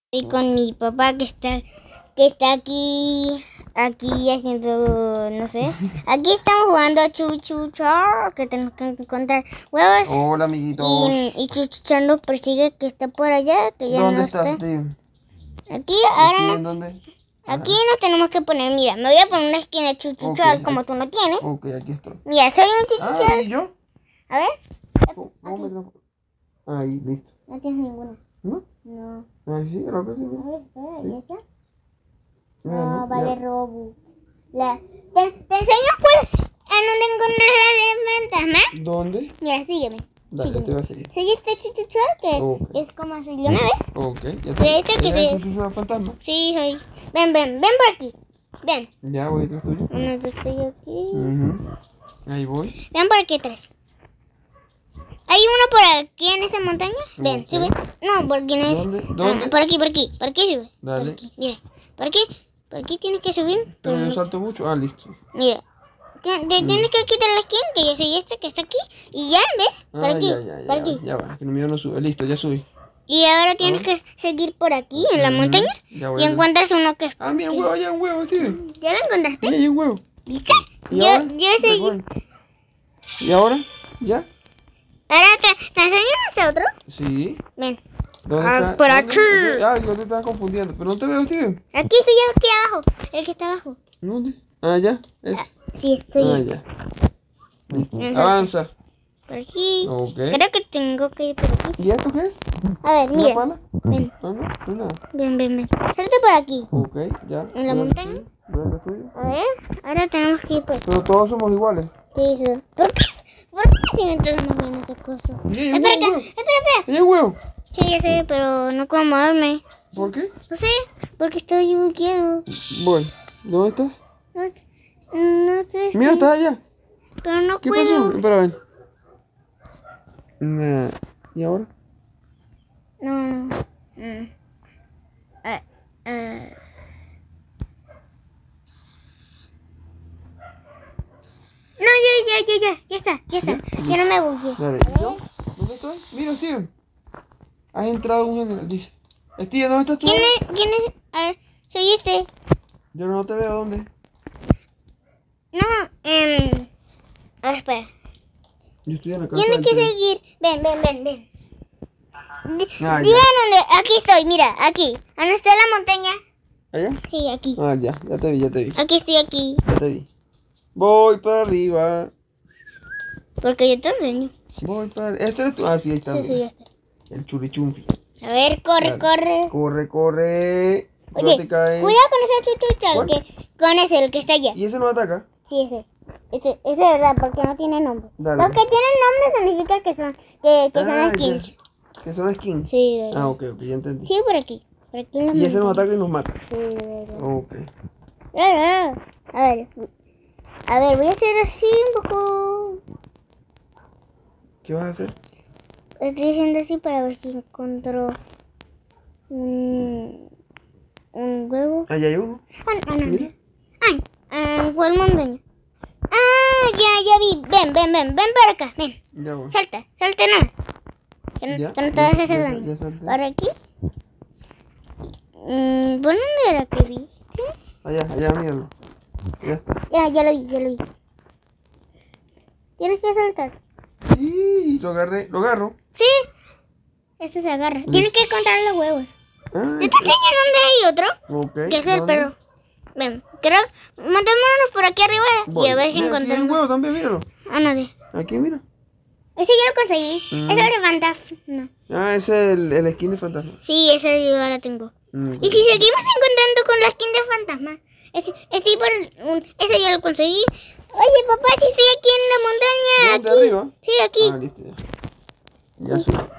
Estoy con mi papá que está aquí haciendo, no sé. Aquí estamos jugando a Chuchuchar, que tenemos que encontrar huevos. Hola, amiguitos. Y Chuchuchar nos persigue, que está por allá, que ya ¿Dónde no estás, está. tío? Aquí, ahora. ¿Aquí en dónde? Aquí nos tenemos que poner, mira, me voy a poner una esquina de Chuchuchar, Ok, como tú no tienes. Ok, aquí estoy. Mira, soy un Chuchuchar. ¿Y yo? A ver. ¿Cómo me transformo? Ahí, listo. No tienes ninguna. ¿No? No. Ay, sí, creo que sí. A ver, espera, ¿y esa? Bueno, No, vale ya. Robux. Te enseño en dónde encontrar el fantasma. ¿Dónde? Mira, sígueme. Dale, sígueme. te voy a seguir. Soy este Chuchuchar que Ok. es como así, ¿lo una vez? Ok, ya Sí, este que ¿Eres sí. el Chuchuchar fantasma? Sí, soy. Ven por aquí. Ven. Ya voy, ¿tú tuyo? No, yo estoy aquí. Ahí voy. Ven por aquí atrás. ¿Hay uno por aquí en esa montaña? Ven, Ok. sube. No, porque no es. ¿Dónde? ¿Dónde? Por aquí sube. Dale. Por aquí, mira. Por aquí tienes que subir. Pero yo no- salto mucho. Ah, listo. Mira. Tienes que quitar la skin, que yo soy este que está aquí. Y ya, ¿ves? Por Ah, aquí, ya, por aquí. Ya va, que el mío no sube. Listo, ya subí. Y ahora tienes que seguir por aquí, en la montaña. Ya voy. Y encuentras uno que es. Ah, mira, un huevo, allá un huevo, sí. ¿Ya lo encontraste? Mira, hay un huevo. ¿Viste? ¿Y Yo ahora? seguí. Recoge. ¿Y ahora? ¿Ya? Ahora te enseño este otro. Sí. Ven. ¿Dónde Ah, está? por ¿Dónde? aquí. Ah, yo te estaba confundiendo. Pero no te veo, tío. Aquí estoy aquí abajo. El que está abajo. ¿Dónde? Ah, ya. Es. Sí, estoy. Ah, ya. Listo. Ujú. Avanza. Por aquí. Ok. Creo que tengo que ir por aquí. ¿Y esto qué es? A ver, ¿Una mira. pala? Ven, Ah, no, no es nada. ven. Salte por aquí. Ok, ya. ¿En la montaña? ¿Dónde es tuyo? A ver, ahora tenemos que ir por aquí. Pero todos somos iguales. ¿Qué hizo? ¿Por qué siguen todos moviendo esa cosa? Mira, Espera, hay un huevo. espera. Hay un huevo. Sí, ya sé, pero no puedo moverme. ¿Por qué? No sé, porque estoy buqueado. Bueno, ¿dónde estás? No sé. Mira, estás allá. Pero no ¿Qué puedo. pasó? Espera, ven. Nah. ¿Y ahora? No. Ah, No, ya está. Ya no me bugueé. Dale. ¿Y yo? ¿Dónde estoy? Mira, Steven. Has entrado un general, dice. Steven, ¿dónde estás tú? ¿Quién es? A ver, soy este. Yo no te veo, ¿dónde? No, a ver, espera. Yo estoy en la casa Tienes del que tren. seguir. Ven. Ah, Diga ya. dónde. Aquí estoy, mira, aquí. ¿Dónde está la montaña? ¿Allá? Sí, aquí. Ah, ya te vi. Aquí estoy aquí. Ya te vi. Voy para arriba. Porque yo te enseño. Voy para arriba. ¿Este eres tú? Ah, sí, ahí está. Sí, mira. ya está. El churichumpi. A ver, corre. Corre. No Oye, te caes. cuidado con ese chuchuchal, ¿Cuál? con ese, el que está allá. ¿Y ese no ataca? Sí, ese. Ese es verdad, porque no tiene nombre. Dale. Los que tienen nombre significa que son, que son Ah, skins. ya. ¿Que son skins? Sí, verdad. Ah, ok, ya entendí. Sí, por aquí. Por aquí en la Y ese nos montaña. ataca y nos mata. Sí, verdad. Ok. A ver, voy a hacer así un poco. ¿Qué vas a hacer? Estoy haciendo así para ver si encuentro un huevo. Allá hay uno. No. Mira. ¿Cuál montaña? Ya vi. Ven para acá, ven. Ya voy. Salta nada. Ya, Que no te vas a hacer ya daño. salté. Por aquí. ¿Por dónde era que viste? Allá, míralo. Ya está. Ya lo vi. Tienes que saltar. Sí, lo agarro. Sí. Este se agarra. Tienes que encontrar los huevos. Ah, ¿Te enseño dónde hay otro? ok. Que es el ¿dónde? perro. Ven, creo. Montémonos por aquí arriba Voy. y a ver si Mira, aquí hay un encontramos. huevo también, míralo. No sé. Aquí, mira. Ese ya lo conseguí. Mm. Es el de fantasma. Ah, ese es el skin de fantasma. Sí, ese yo ya lo tengo. Ok. Y si seguimos encontrando con la skin de fantasma, ese ya lo conseguí. Oye, papá, si estoy aquí en la montaña. ¿Dónde, Aquí. arriba? Sí, aquí. Ah, listo, ya. Ya subí.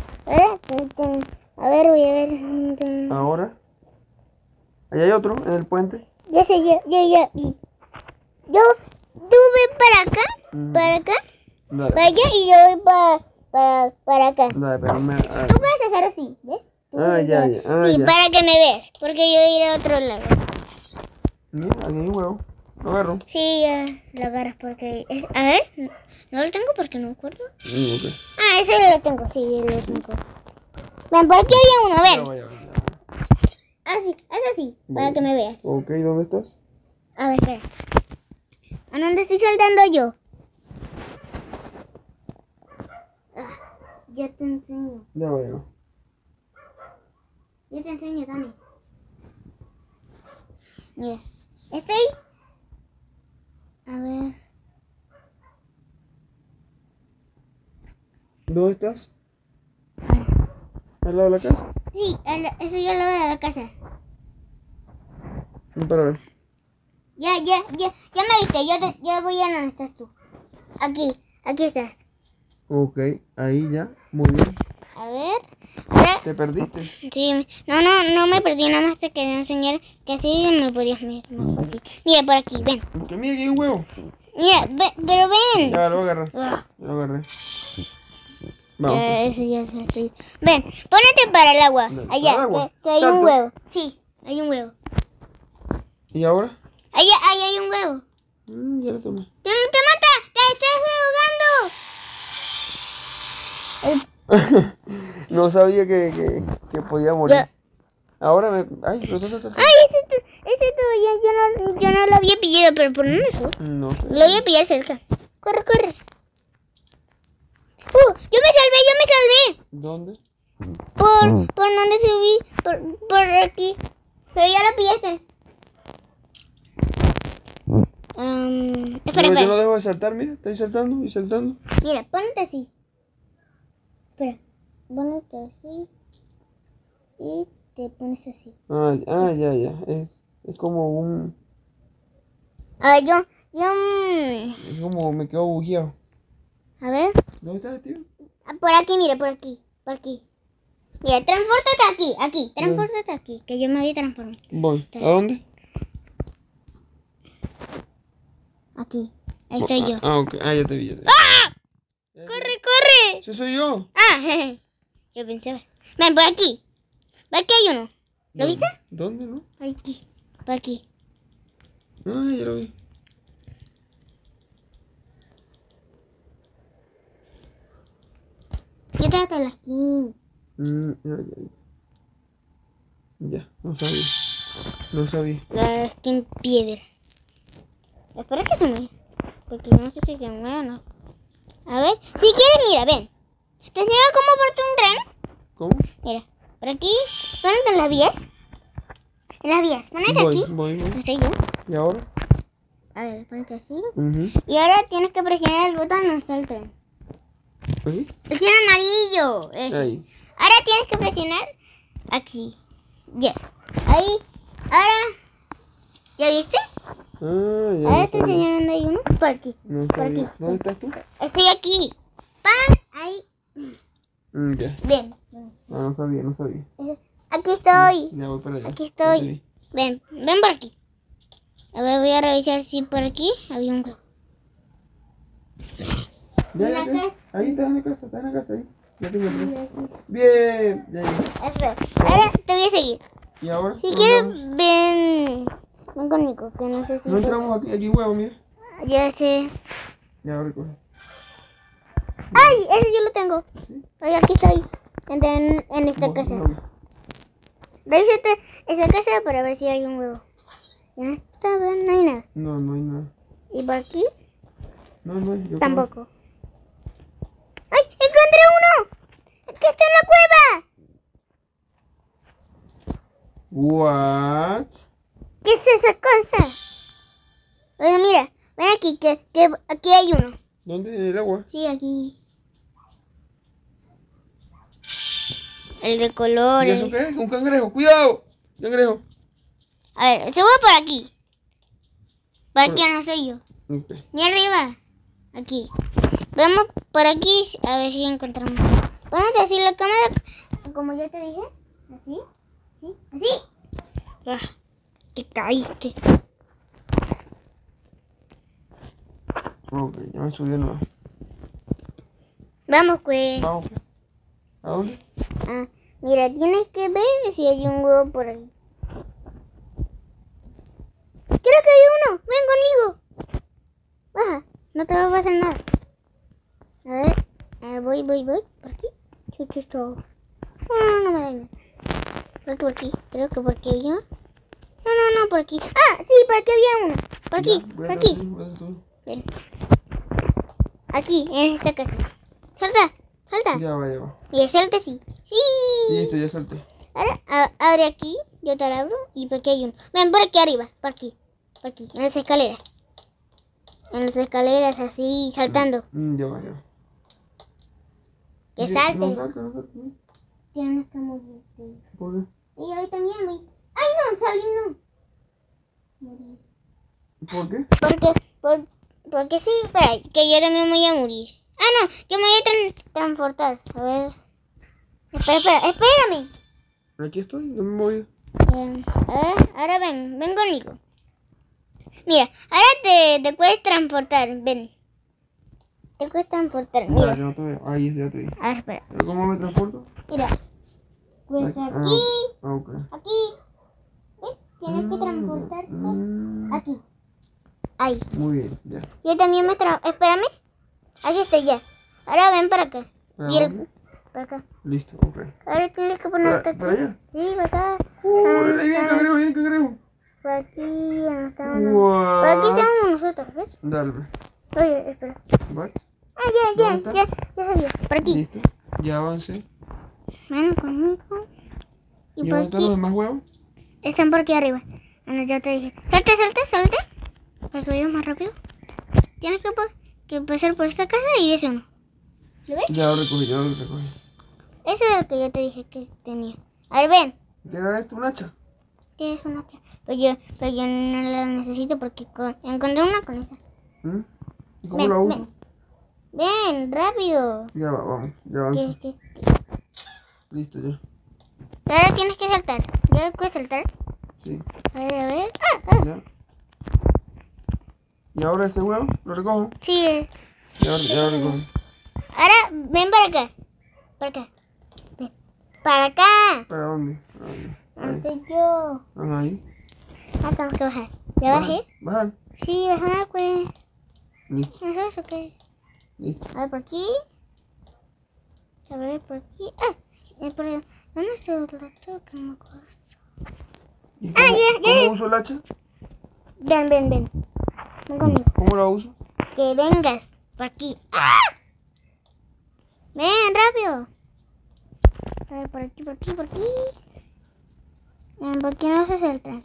A ver, voy a ver. Ahora. Allá hay otro, en el puente. Ya sé, ya vi. Tú ven para acá, Dale. para allá y yo voy para acá. Dale, pero me... ah, Tú puedes hacer así, ¿ves? Tú puedes ya. hacer- Ah, sí, ya. para que me veas, porque yo voy a ir a otro lado. Mira, aquí hay un huevo. Lo agarro. Sí, ya lo agarras porque... a ver, no lo tengo porque no me acuerdo. Ok. Ese lo tengo, sí, lo tengo. Ven, por aquí había uno, ven. Ya voy. Así, eso sí, para que me veas. Ok, ¿dónde estás? A ver, espera. ¿A dónde estoy saltando yo? Ya te enseño. Ya veo. Yo te enseño también. Mira, estoy... A ver... ¿Dónde estás? ¿Al lado de la casa? Sí, eso ya lo veo de la casa. Para ver. Ya me viste, yo voy a donde estás tú. Aquí estás. Ok, ahí ya. Muy bien. A ver. ¿Te perdiste? Sí, no me perdí, nada más te quería enseñar que así me podías ver más fácil. Mira, por aquí, ven. Que mira, aquí hay un huevo. Mira, pero ven. Ya, lo voy a agarrar. Ah, Lo agarré. Vamos. eso ya se estoy. Ven, ponete para el agua. ¿Para Allá, el agua? que hay un Salto. huevo. Sí, hay un huevo. ¿Y ahora? Ahí hay un huevo. Ya lo tomé. ¡Te mata! ¡Te estás ahogando! No sabía que podía morir. Ya. Ahora me... Ay, pero ¡Ay, ese tuyo! Yo no lo había pillado, pero por eso. No sé. Lo voy a pillar cerca. Corre. Yo me salvé. ¿Dónde? Por donde subí, por aquí. Pero ya lo pillaste. Espera. Yo no dejo de saltar, mira. Estoy saltando y saltando. Mira, ponte así. Espera, ponte así. Y te pones así. Ya. Es como un... A ver, yo... Es como me quedo bugueado. A ver. ¿Dónde estás, tío? Por aquí, mira, por aquí. Mira, transpórtate aquí. Transpórtate aquí, que yo me voy a transformar. Voy. ¿A dónde? Aquí. Ahí estoy yo. Ok. Ya te vi. ¡Ah! ¡Corre! ¡Ese soy yo! Ah, yo pensé. Ven, por aquí. Ve que hay uno. ¿Lo viste? ¿Dónde, no? Por aquí. Ya lo vi. Yo tengo hasta la skin. Ya, no sabía. La skin piedra. Espera que se mueva. Porque no sé si se mueve o no. A ver, si quieres, mira, ven. ¿Te enseño cómo portar un tren? ¿Cómo? Mira, por aquí. Ponete en las vías. Ponete aquí. Voy. Estoy yo. ¿Y ahora? A ver, ponete así. Uh Y ahora tienes que presionar el botón donde está el tren. ¿Aquí? Presiona amarillo. Eso. Ahí. Ahora tienes que presionar aquí. Ya. Ahí. Ahora. ¿Ya viste? Ya. Ahora te enseñaron dónde hay uno. Por aquí. No Por aquí. sabía. ¿Dónde estás tú? Estoy aquí. ¡Pam! Ahí. Ya. Ven. No sabía. Aquí estoy. Ya voy para allá. Aquí Ya te estoy. vi. Ven por aquí. A ver, voy a revisar si por aquí había un huevo. Ya. Ahí estás en la casa, ahí. Ya tengo tres. Bien. Ya. Espera. Ahora te voy a seguir. ¿Y ahora? Si ¿Dónde quieres, vamos? ven conmigo, que no sé si... No entramos aquí huevo, mira. Ya sé. Ya, ahora coge. ¡Ay! Ese yo lo tengo. ¿Sí? Oye, aquí estoy. Entré en esta casa. Revísate esa casa para ver si hay un huevo. Y en esta no hay nada. No hay nada. ¿Y por aquí? No hay. Yo Tampoco. ¡Ay! ¡Encontré uno! ¡Que está en la cueva! What? ¿Qué es esa cosa? Oye, mira. Ven aquí, que aquí hay uno. ¿Dónde? ¿En el agua? Sí, aquí. El de ¿Y colores. eso qué es? Un cangrejo. ¡Cuidado! Cangrejo. A ver, subo por aquí. Por aquí no soy yo. Ok. Ni arriba. Aquí. Vamos por aquí a ver si encontramos. Ponete así la cámara. Como yo te dije. Así. ¿Sí? Así. Ah, te caíste. Ok, ya me subí de nuevo. Vamos, pues. Vamos. ¿A dónde? Mira, tienes que ver si hay un huevo por ahí. Creo que hay uno. Ven conmigo. Baja. No te va a pasar nada. A ver, voy. Por aquí. Chuchucho. No me da nada. Por aquí. Creo que por aquí había. No, por aquí. Ah, sí, por aquí había uno. Por aquí, Ya, por aquí. Ven. Aquí, en esta casa. Salta. Ya va. Y salta sí. Sí. Listo, ya salté. Ahora abre aquí. Yo te la abro. Y por aquí hay uno. Ven por aquí arriba. Por aquí. En las escaleras. Así, saltando. Ya va. Que No salte. salta. Tienes que morirte. ¿Por qué? Y yo también me... ¡Ay, no! Salí, no. Morí. ¿Por qué? Porque sí, espera, que yo también me voy a morir. Ah, no, yo me voy a transportar. A ver. Espérame. Aquí estoy, no me voy. A ver, ahora ven conmigo. Mira, ahora te puedes transportar, ven. Te puedes transportar, mira. Ya, no te veo. Ahí ya te vi. A ver, espera. ¿Pero cómo me transporto? Mira. Pues aquí, Ok. aquí. ¿Ves? Tienes que transportarte aquí. Ahí. Muy bien, ya. Yo también espérame. Aquí estoy ya. Ahora ven para acá. ¿Para Mira, dónde? para acá. Listo, ok. Ahora tienes que ponerte aquí. ¿Para allá? Sí, para acá. Ahí viene el cangrejo. Por aquí, no estamos. Wow. Por aquí estamos nosotros, ¿ves? Dale. Oye, espera. ¿Vale? Ah, ¿Dónde ya sabía. Por aquí. Listo. Ya avancé. Ven conmigo. Y ¿Y por dónde están los aquí. demás huevos? Están por aquí arriba. Bueno, ya te dije. Salta. Para que vayamos más rápido. Tienes que pasar por esta casa y ves uno. ¿Lo ves? Ya lo recogí. Ese es el que yo te dije que tenía. A ver, ven. ¿Qué era esto? ¿Un hacha? ¿Qué es una hacha? Pero yo no la necesito porque encontré una con esa. ¿Mm? ¿Y cómo la uso? Ven, rápido. Ya va, vamos. Ya avancé. ¿Qué? Listo, ya. Ahora tienes que saltar. ¿Ya puedes saltar? Sí. A ver. Ya. ¿Y ahora ese huevo? ¿Lo recojo? Sí. Ya lo recojo. Ahora ven para acá. Ven. Para acá. ¿Para dónde? Estoy yo. Ajá, ahí. Ah, tengo que bajar. ¿Ya bajé? Bajar. Sí, bajar, pues. Listo. ¿Es eso qué? Listo. A ver, por aquí. A ver, por aquí. ¿Dónde está el tractor? Que no me acuerdo. ¿Y ya. cómo uso el hacha? Ven. Ven conmigo. ¿Cómo la uso? Que vengas por aquí. ¡Ah! Ven, rápido. A ver, por aquí. Ven, ¿por qué no se saltan?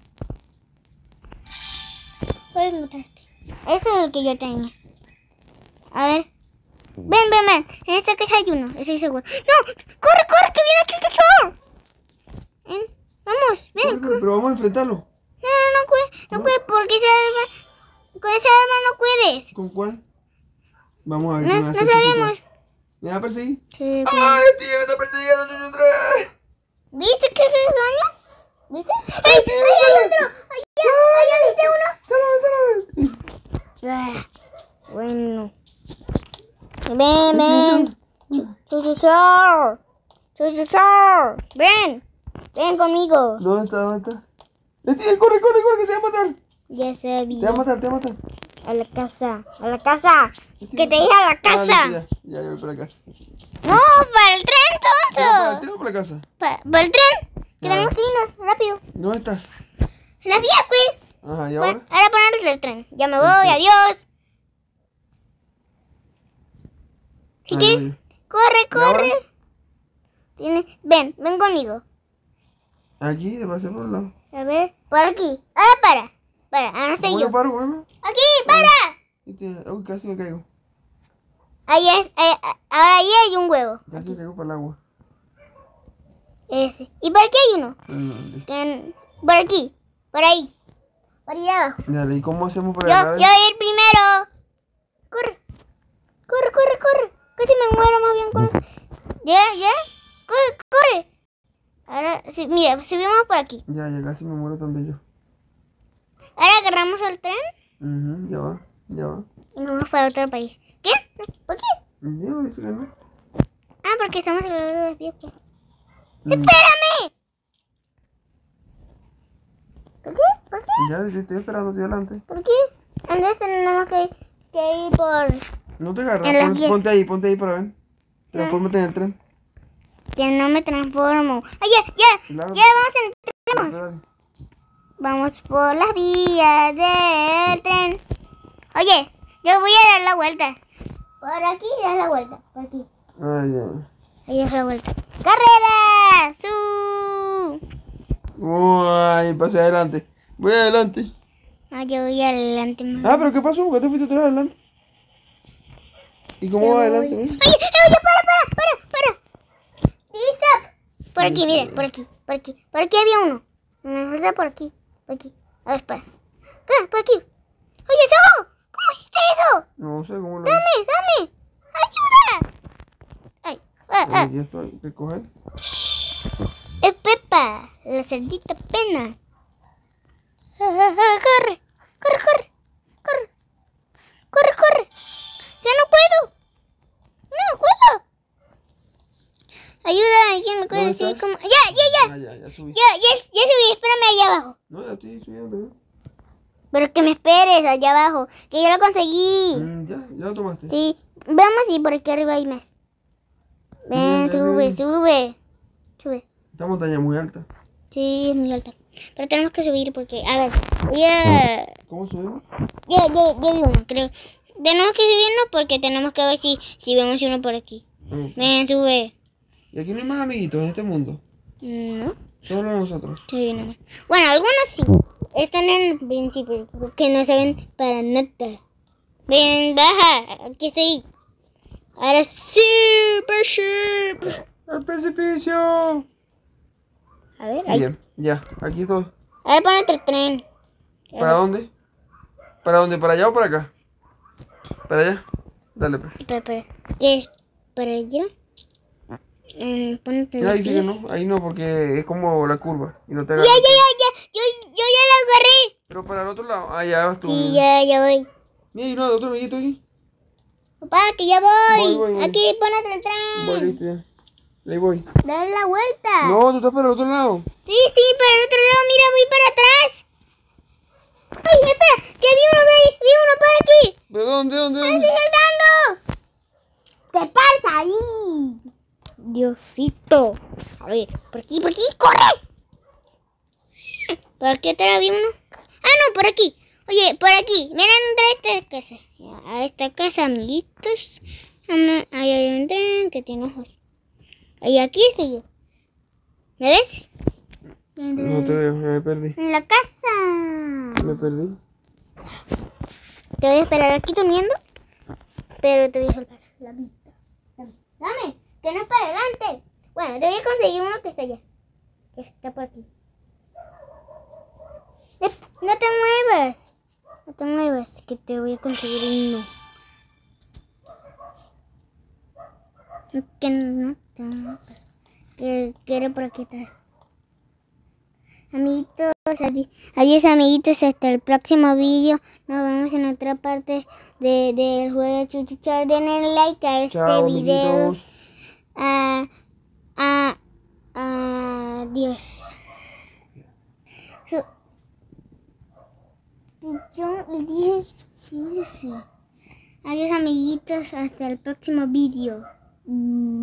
Puedes mostrarte. Ese es el que yo tenía. A ver. Ven. En esta casa hay uno, estoy seguro. ¡No! ¡Corre! ¡Que viene Chuchucho! Ven, vamos, ven. Pero vamos a enfrentarlo. No puedes porque con esa arma no puedes. ¿Con cuál? Vamos a ver. No sabemos. ¿Me va a perseguir? Sí, ¡Ay, tío, me está persiguiendo! ¿Viste que hace daño? ¿Viste? ¡Ay, hay otro! ¡Allá viste uno! ¡Sálvame! Bueno. Ven. Chuchucho. Ven conmigo. ¿Dónde está? ¡Tío, corre, que te va a matar! Ya sabía. Te va a matar. A la casa. Que te dije a la casa. Ya, voy para la casa. No, para el tren, ¿Para el tonto. tren o para la casa? Para el tren. Que Ya. tenemos que irnos rápido. ¿Dónde estás? Las vías, pues. Ajá, ¿y Bueno, ahora? ahora ponerle el tren. Ya me voy, Sí. adiós. Si Ah, quieres, corre. Ven conmigo. Aquí, va a ser por un lado. A ver, por aquí. Ahora para, ahora estoy ¿Cómo yo. yo paro, güey? Aquí, para. Uy, casi me caigo. Ahora ahí hay un huevo. Casi me caigo para el agua. Ese. Y por aquí hay uno. Listo. Por aquí, por ahí. Por allá abajo. Dale, ¿y cómo hacemos para Yo ganar? voy a ir primero. Corre. Casi me muero más bien con eso. ¿Ya? Corre. Ahora, sí, mira, subimos por aquí. Ya, casi me muero también yo. Ahora agarramos el tren Ya va. y nos vamos para otro país. ¿Qué? ¿Por qué? Ya, dice que no. Ah, porque estamos en de los viejos. Mm, ¡Espérame! ¿Por qué? Ya, yo estoy esperando hacia adelante. ¿Por qué? Entonces tenemos que ir por... No te agarras, En las vías. ponte ahí para ver. Transfórmate en el tren. que no me transformo. ¡Ay, ya! Claro. Ya, vamos. Vamos por las vías del tren. Oye, yo voy a dar la vuelta. Por aquí das la vuelta. Por aquí. Ah, ya. Ahí das la vuelta. ¡Carrera! ¡Su! Uy, pasé adelante. Voy adelante. Ah, yo voy adelante. Ah, pero ¿qué pasó? ¿Por qué te fuiste atrás adelante? ¿Y cómo va adelante? Oye, ¿Ves? para. Stop. Por aquí, mira, por aquí. Por aquí había uno. Me falta por aquí. A ver, espera. ¿Qué? Por aquí. Oye, eso. ¿Cómo hiciste eso? No sé cómo lo Dame. Ayuda. Ay, Ya estoy. ¿Qué coger? Es Pepa, la cerdita pena. Corre. Ya no puedo. Ayuda, ¿quién me puede ¿Dónde decir estás? cómo? Ya. Ya subí. Ya subí, espérame allá abajo. No, ya estoy subiendo. ¿No? Pero que me esperes allá abajo, que ya lo conseguí. Ya lo tomaste. Sí, vamos y por aquí arriba hay más. Ven, sube. Esta montaña es muy alta. Sí, es muy alta. Pero tenemos que subir porque, a ver, voy a... ¿Cómo subimos? Ya vi uno, creo. Tenemos que subirnos porque tenemos que ver si vemos uno por aquí. Ven, sube. ¿Y aquí no hay más amiguitos en este mundo? No, Solo nosotros. sí, no. Bueno, algunos sí. Están en el principio, que no saben para nada. Ven, baja, aquí estoy. Ahora super. ¡Al precipicio! A ver, ahí. Bien, ya, aquí estoy. A ver, pon otro tren. ¿Para dónde? ¿Para dónde? ¿Para allá o para acá? ¿Para allá? Dale, pues. Espera. ¿Qué es? ¿Para allá? Ponte Ya aquí. dice que no, ahí no, porque es como la curva y no te Ya. agarra. Yo ya lo agarré. Pero para el otro lado, ah, ya vas tú. Sí, ya voy. Mira, hay uno de otro amiguito aquí. Papá, que ya voy. Voy. Aquí, ponete el Voy, tren. listo ya. Ahí voy. Dar la vuelta. No, tú estás para el otro lado. Sí, para el otro lado. Mira, voy para atrás. Ay, espera, que vi uno de ahí. Vi uno por aquí. ¿De dónde? ¡Estoy saltando! ¿Qué pasa ahí? Diosito. A ver, por aquí, corre. ¿Por qué atrás vi uno? Ah, no, por aquí. Oye, por aquí. Ven a entrar a esta casa. A esta casa, amiguitos. Ahí hay un tren que tiene ojos. Y aquí estoy yo. ¿Me ves? No te veo, me perdí. En la casa. Me perdí. Te voy a esperar aquí durmiendo. Pero te voy a soltar la vista. Dame, que no es para adelante. Bueno, te voy a conseguir uno que está allá. Que está por aquí. No te muevas, que te voy a conseguir uno. Que no te muevas. Que era por aquí atrás. Amiguitos, adiós amiguitos, hasta el próximo vídeo. Nos vemos en otra parte del juego de Chuchuchar. Denle like a este Chao, video. amiguitos. Adiós. Yo dije así. Adiós amiguitos, hasta el próximo vídeo.